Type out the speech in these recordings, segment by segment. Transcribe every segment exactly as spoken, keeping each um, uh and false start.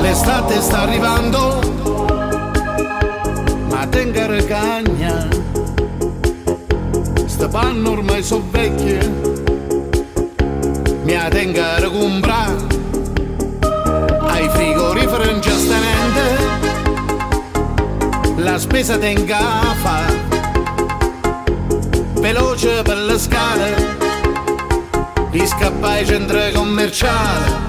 l'estate sta arrivando, ma tenga recagna, sta panno ormai so vecchie, mi ha tenga a comprare, ai frigoriferi in giustamente, la spesa tenga a fa, veloce per le scale, di scappa ai centri commerciali.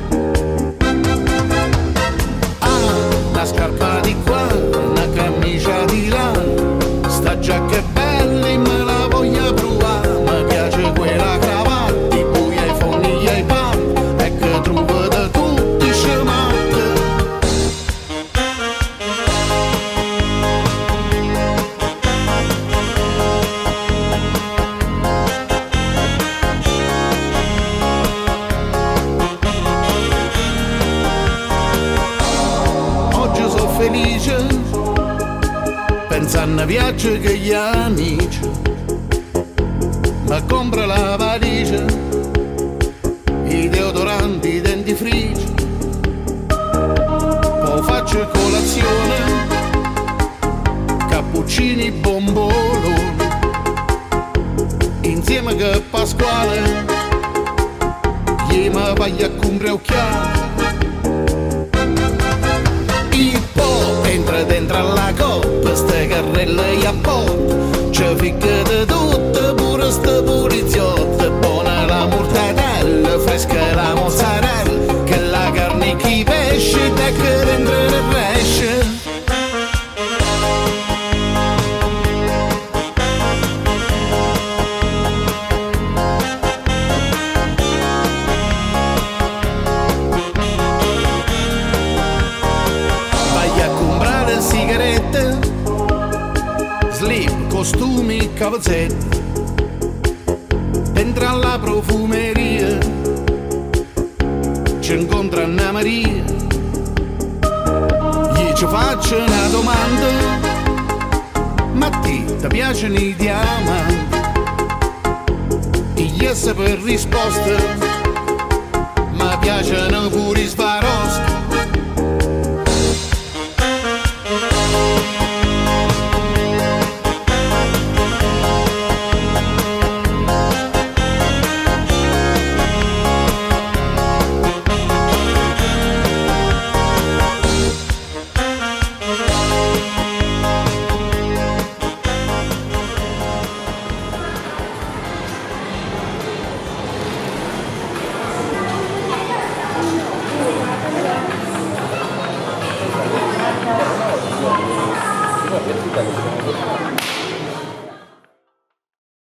Una scarpa di qua, una camicia di là, sta giacca è bella, me la voglio provare, mi piace quella cravatta, i pui ai fonigli ai pan, e che trovo da tutti scematti. Felice, pensando a viaggio che gli amici, ma compra la valigia, i deodoranti, i dentifrici, poi faccio colazione, cappuccini, bomboloni, insieme che Pasquale, gli mi voglio a comprare occhiali. Entra dentro alla coppa, ste carrelle e a porta, c'è ficca di tutto, pure ste poliziotte, buona la mortadella, fresca la mozzarella, che la carne chi pesce, da che dentro ne pesce. Sigarette, slip, costumi, calzetti, dentro alla profumeria ci incontra Anna Maria, gli ci faccio una domanda, ma a te ti piacciono i diamanti? E yes per risposta, ma piacciono pure i Swarovski. Grazie.